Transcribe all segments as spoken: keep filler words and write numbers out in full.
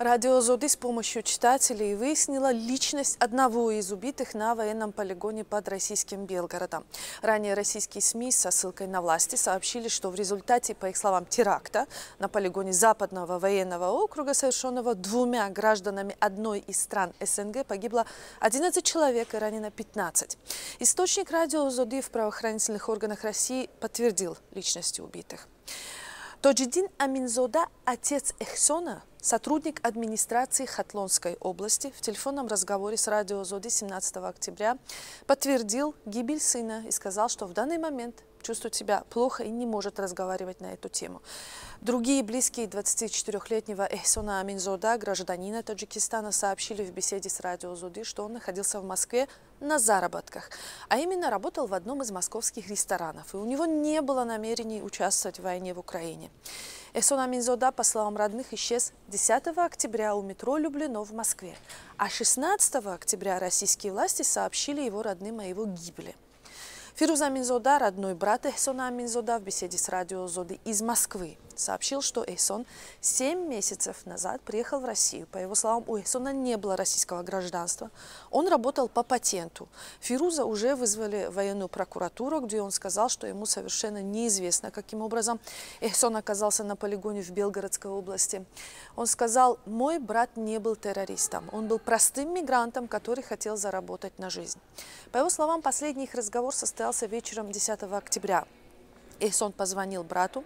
Радио «Зоды» с помощью читателей выяснила личность одного из убитых на военном полигоне под российским Белгородом. Ранее российские СМИ со ссылкой на власти сообщили, что в результате, по их словам, теракта на полигоне Западного военного округа, совершенного двумя гражданами одной из стран СНГ, погибло одиннадцать человек и ранено пятнадцать. Источник радио «Зоды» в правоохранительных органах России подтвердил личности убитых. Тоджидин Аминзода, отец Эхсона, сотрудник администрации Хатлонской области, в телефонном разговоре с радио «Зоды» семнадцатого октября подтвердил гибель сына и сказал, что в данный момент чувствует себя плохо и не может разговаривать на эту тему. Другие близкие двадцатичетырёхлетнего Эхсона Аминзода, гражданина Таджикистана, сообщили в беседе с радио «Зоды», что он находился в Москве на заработках, а именно работал в одном из московских ресторанов, и у него не было намерений участвовать в войне в Украине. Эхсон Аминзода, по словам родных, исчез десятого октября у метро Люблино в Москве, а шестнадцатого октября российские власти сообщили его родным о его гибели. Фируз Аминзода, родной брат Эхсона Аминзода, в беседе с радио «Зоды» из Москвы сообщил, что Эхсон семь месяцев назад приехал в Россию. По его словам, у Эхсона не было российского гражданства. Он работал по патенту. Фируза уже вызвали в военную прокуратуру, где он сказал, что ему совершенно неизвестно, каким образом Эхсон оказался на полигоне в Белгородской области. Он сказал: «Мой брат не был террористом. Он был простым мигрантом, который хотел заработать на жизнь». По его словам, последний их разговор состоялся вечером десятого октября. Эхсон позвонил брату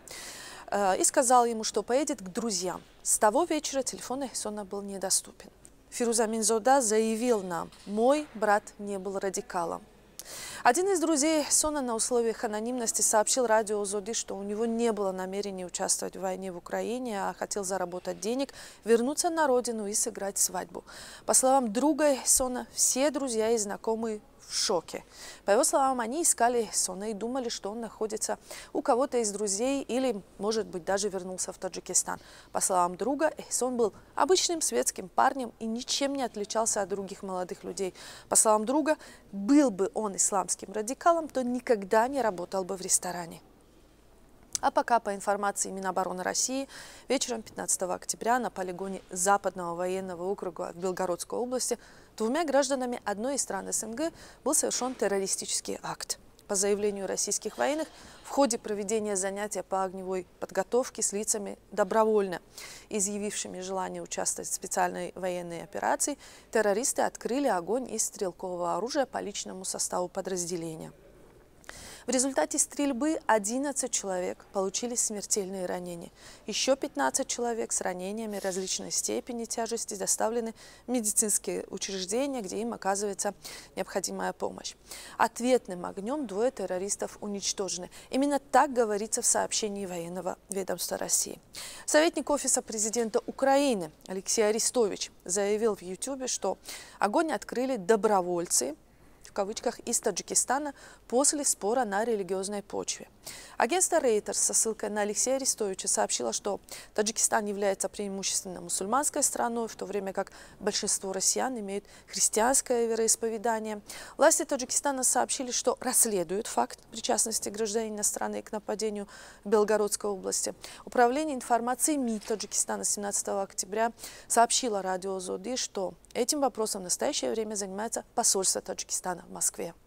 и сказал ему, что поедет к друзьям. С того вечера телефон Эхсона был недоступен. Фируз Аминзода заявил нам: «Мой брат не был радикалом». Один из друзей Эхсона на условиях анонимности сообщил радио «Зоды», что у него не было намерения участвовать в войне в Украине, а хотел заработать денег, вернуться на родину и сыграть свадьбу. По словам друга Эхсона, все друзья и знакомые в шоке. По его словам, они искали Эхсона и думали, что он находится у кого-то из друзей или, может быть, даже вернулся в Таджикистан. По словам друга, Эхсон был обычным светским парнем и ничем не отличался от других молодых людей. По словам друга, был бы он исламским радикалом, то никогда не работал бы в ресторане. А пока, по информации Минобороны России, вечером пятнадцатого октября на полигоне Западного военного округа в Белгородской области двумя гражданами одной из стран СНГ был совершен террористический акт. По заявлению российских военных, в ходе проведения занятия по огневой подготовке с лицами, добровольно изъявившими желание участвовать в специальной военной операции, террористы открыли огонь из стрелкового оружия по личному составу подразделения. В результате стрельбы одиннадцать человек получили смертельные ранения. Еще пятнадцать человек с ранениями различной степени тяжести доставлены в медицинские учреждения, где им оказывается необходимая помощь. Ответным огнем двое террористов уничтожены. Именно так говорится в сообщении военного ведомства России. Советник Офиса президента Украины Алексей Арестович заявил в Ютубе, что огонь открыли добровольцы, в кавычках, из Таджикистана после спора на религиозной почве. Агентство Reuters со ссылкой на Алексея Арестовича сообщило, что Таджикистан является преимущественно мусульманской страной, в то время как большинство россиян имеют христианское вероисповедание. Власти Таджикистана сообщили, что расследуют факт причастности гражданина страны к нападению в Белгородской области. Управление информацией МИД Таджикистана семнадцатого октября сообщило радио «Зоды», что этим вопросом в настоящее время занимается посольство Таджикистана в Москве.